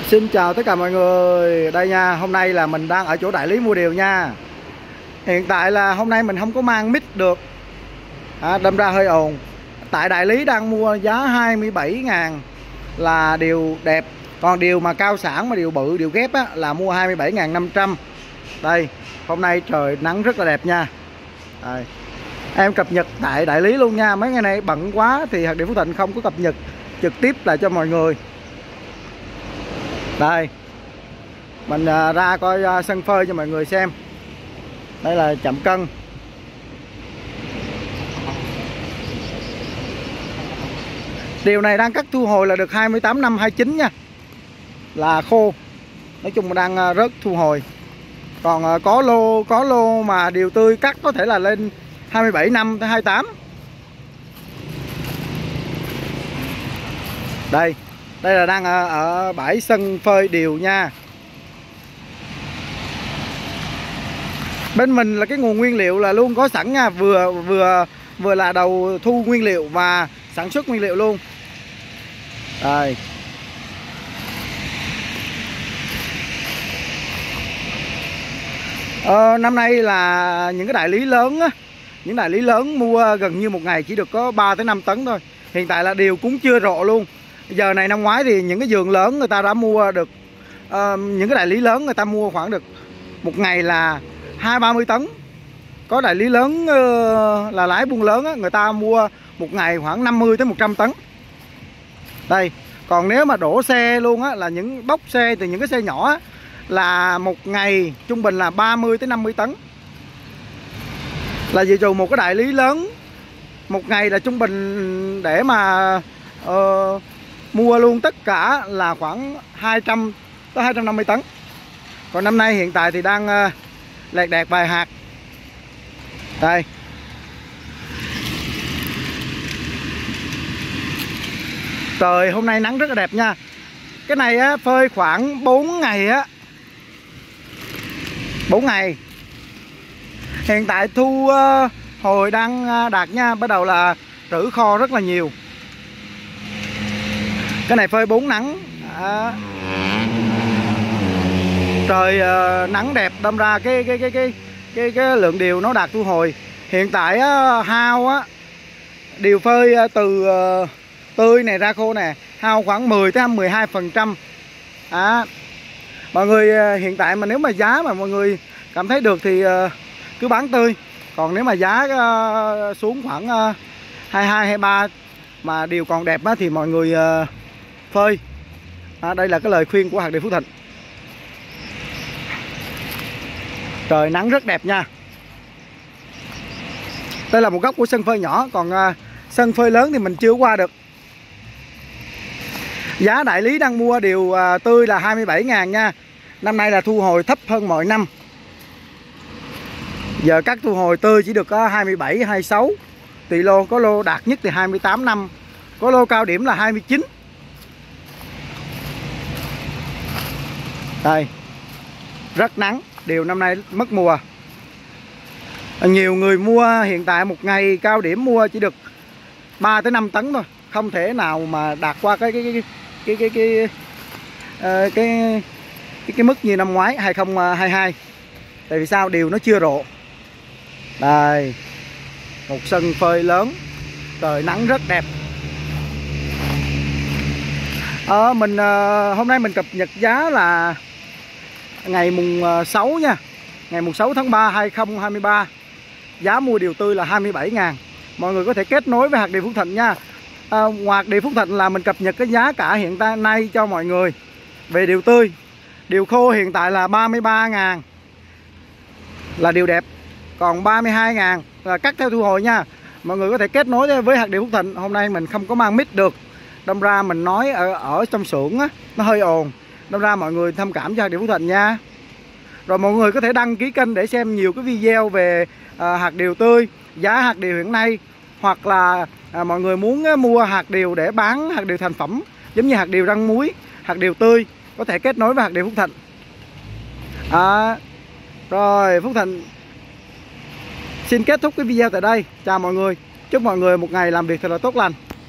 Xin chào tất cả mọi người. Đây nha, hôm nay là mình đang ở chỗ đại lý mua điều nha. Hiện tại là hôm nay mình không có mang mic được, đâm ra hơi ồn. Tại đại lý đang mua giá 27.000 là điều đẹp. Còn điều mà cao sản mà điều bự, điều ghép á, là mua 27.500. Đây, hôm nay trời nắng rất là đẹp nha. Đây. Em cập nhật tại đại lý luôn nha. Mấy ngày này bận quá thì Hạt Điều Phú Thịnh không có cập nhật trực tiếp lại cho mọi người. Đây, mình ra coi sân phơi cho mọi người xem. Đây là chạm cân. Điều này đang cắt thu hồi là được 28 năm 29 nha. Là khô. Nói chung là đang rớt thu hồi. Còn có lô mà điều tươi cắt có thể là lên 27 năm tới 28. Đây là đang ở bãi sân phơi điều nha. Bên mình là cái nguồn nguyên liệu là luôn có sẵn nha, vừa là đầu thu nguyên liệu và sản xuất nguyên liệu luôn. Đây. Năm nay là những cái đại lý lớn á, những đại lý lớn mua gần như một ngày chỉ được có 3 tới 5 tấn thôi. Hiện tại là điều cũng chưa rộ luôn. Giờ này năm ngoái thì những cái vườn lớn người ta đã mua được, những cái đại lý lớn người ta mua khoảng được một ngày là 20-30 tấn. Có đại lý lớn là lái buôn lớn á, người ta mua một ngày khoảng 50 tới 100 tấn. Đây, còn nếu mà đổ xe luôn á, là những bốc xe từ những cái xe nhỏ á, là một ngày trung bình là 30 tới 50 tấn. Là vì dù một cái đại lý lớn một ngày là trung bình để mà mua luôn tất cả là khoảng 200 tới 250 tấn. Còn năm nay hiện tại thì đang lẹt đẹt vài hạt. Đây. Trời hôm nay nắng rất là đẹp nha. Cái này á, phơi khoảng 4 ngày á. 4 ngày. Hiện tại thu hồi đang đạt nha. Bắt đầu là trữ kho rất là nhiều. Cái này phơi 4 nắng. Trời nắng đẹp đâm ra cái lượng điều nó đạt thu hồi. Hiện tại hao á, điều phơi từ tươi này ra khô nè, hao khoảng 10 tới 12%. Mọi người hiện tại mà nếu mà giá mà mọi người cảm thấy được thì cứ bán tươi. Còn nếu mà giá xuống khoảng 22 23 mà điều còn đẹp á, thì mọi người phơi. Đây là cái lời khuyên của Hạt Điều Phú Thịnh. Trời nắng rất đẹp nha. Đây là một góc của sân phơi nhỏ. Còn sân phơi lớn thì mình chưa qua được. Giá đại lý đang mua điều tươi là 27.000 nha. Năm nay là thu hồi thấp hơn mọi năm. Giờ các thu hồi tươi chỉ được có 27, 26. Tùy lô, có lô đạt nhất thì 28 năm. Có lô cao điểm là 29. Đây. Rất nắng. Điều năm nay mất mùa. Nhiều người mua hiện tại một ngày cao điểm mua chỉ được 3 tới 5 tấn thôi. Không thể nào mà đạt qua cái mức như năm ngoái 2022. Tại vì sao? Điều nó chưa rộ. Đây. Một sân phơi lớn. Trời nắng rất đẹp. Hôm nay mình cập nhật giá là ngày mùng 6 nha. Ngày mùng 6 tháng 3 2023. Giá mua điều tươi là 27.000. Mọi người có thể kết nối với Hạt Điều Phú Thịnh nha. Hạt Điều Phú Thịnh là mình cập nhật cái giá cả hiện tại nay cho mọi người về điều tươi. Điều khô hiện tại là 33.000 là điều đẹp. Còn 32.000 là cắt theo thu hồi nha. Mọi người có thể kết nối với Hạt Điều Phú Thịnh. Hôm nay mình không có mang mic được, đâm ra mình nói ở trong xưởng á, nó hơi ồn. Đâm ra mọi người thông cảm cho Hạt Điều Phú Thịnh nha. Rồi mọi người có thể đăng ký kênh để xem nhiều cái video về hạt điều tươi, giá hạt điều hiện nay. Hoặc là mọi người muốn mua hạt điều để bán hạt điều thành phẩm, giống như hạt điều rang muối, hạt điều tươi, có thể kết nối với Hạt Điều Phú Thịnh. Rồi Phú Thịnh xin kết thúc cái video tại đây. Chào mọi người. Chúc mọi người một ngày làm việc thật là tốt lành.